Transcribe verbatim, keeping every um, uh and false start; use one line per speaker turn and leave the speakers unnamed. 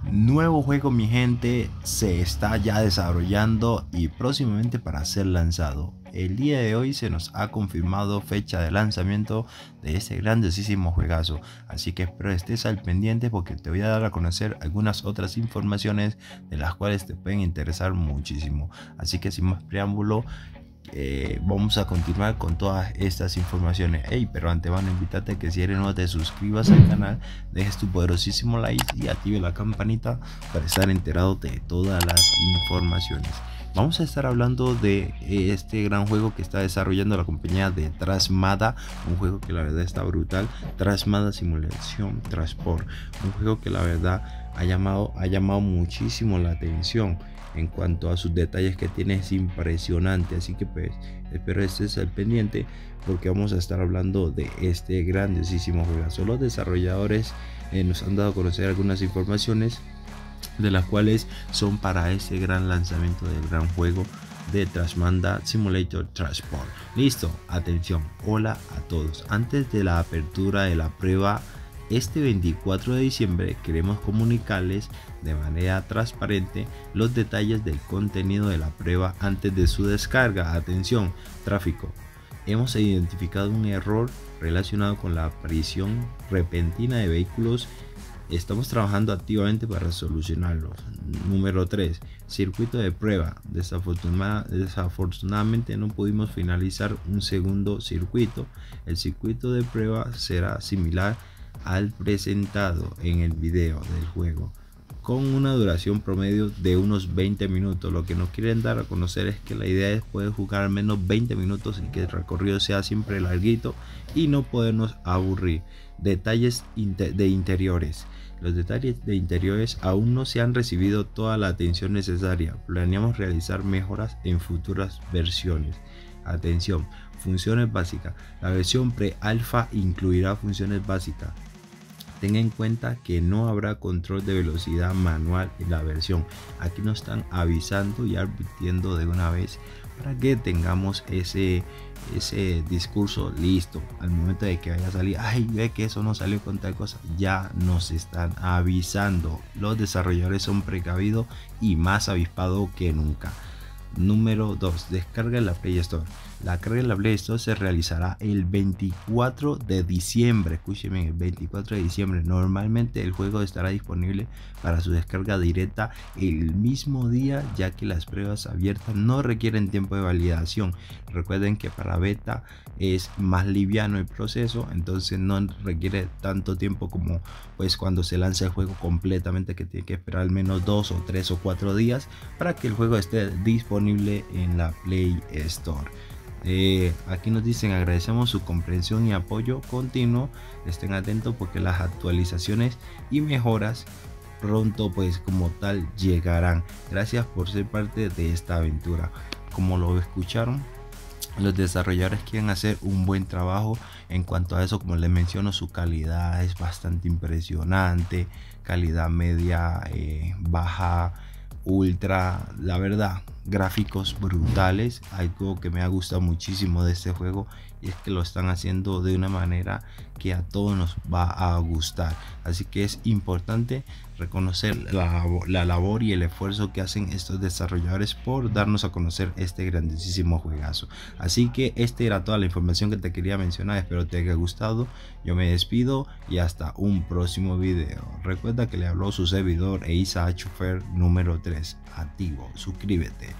Nuevo juego, mi gente, se está ya desarrollando y próximamente para ser lanzado. El día de hoy se nos ha confirmado fecha de lanzamiento de este grandísimo juegazo, así que espero estés al pendiente porque te voy a dar a conocer algunas otras informaciones de las cuales te pueden interesar muchísimo. Así que sin más preámbulo, Eh, vamos a continuar con todas estas informaciones. Hey, pero antemano invítate que si eres nuevo te suscribas al canal, dejes tu poderosísimo like y active la campanita para estar enterado de todas las informaciones. Vamos a estar hablando de este gran juego que está desarrollando la compañía de Trasmada, un juego que la verdad está brutal. Trasmada Simulation Transport, un juego que la verdad ha llamado, ha llamado muchísimo la atención. En cuanto a sus detalles que tiene, es impresionante, así que pues espero estés al pendiente porque vamos a estar hablando de este grandísimo juego. Los desarrolladores eh, nos han dado a conocer algunas informaciones de las cuales son para este gran lanzamiento del gran juego de Trasmada Simulator Transport. Listo, atención, hola a todos. Antes de la apertura de la prueba este veinticuatro de diciembre, queremos comunicarles de manera transparente los detalles del contenido de la prueba antes de su descarga. Atención, tráfico. Hemos identificado un error relacionado con la aparición repentina de vehículos. Estamos trabajando activamente para solucionarlo. Número tres. Circuito de prueba. Desafortuna, desafortunadamente no pudimos finalizar un segundo circuito. El circuito de prueba será similar al presentado en el video del juego, con una duración promedio de unos veinte minutos. Lo que nos quieren dar a conocer es que la idea es poder jugar al menos veinte minutos y que el recorrido sea siempre larguito y no podernos aburrir. Detalles de interiores. Los detalles de interiores aún no se han recibido toda la atención necesaria. Planeamos realizar mejoras en futuras versiones. Atención, funciones básicas. La versión pre-alfa incluirá funciones básicas. Tenga en cuenta que no habrá control de velocidad manual en la versión. Aquí nos están avisando y advirtiendo de una vez para que tengamos ese, ese discurso listo al momento de que vaya a salir. Ay, ve que eso no salió con tal cosa. Ya nos están avisando. Los desarrolladores son precavidos y más avispados que nunca. Número dos. Descarga en la Play Store. La carga en la Play Store se realizará el veinticuatro de diciembre. Escúcheme, el veinticuatro de diciembre. Normalmente el juego estará disponible para su descarga directa el mismo día, ya que las pruebas abiertas no requieren tiempo de validación. Recuerden que para beta es más liviano el proceso, entonces no requiere tanto tiempo como pues cuando se lanza el juego completamente, que tiene que esperar al menos dos o tres o cuatro días para que el juego esté disponible en la Play Store. Eh, aquí nos dicen: agradecemos su comprensión y apoyo continuo, estén atentos porque las actualizaciones y mejoras pronto pues como tal llegarán. Gracias por ser parte de esta aventura. Como lo escucharon, los desarrolladores quieren hacer un buen trabajo en cuanto a eso. Como les menciono, su calidad es bastante impresionante, calidad media, eh, baja, ultra, la verdad, gráficos brutales. Algo que me ha gustado muchísimo de este juego y es que lo están haciendo de una manera que a todos nos va a gustar, así que es importante reconocer la, la labor y el esfuerzo que hacen estos desarrolladores por darnos a conocer este grandísimo juegazo. Así que esta era toda la información que te quería mencionar, espero te haya gustado. Yo me despido y hasta un próximo video. Recuerda que le habló su servidor Eiza Chofer número tres. Activo, suscríbete.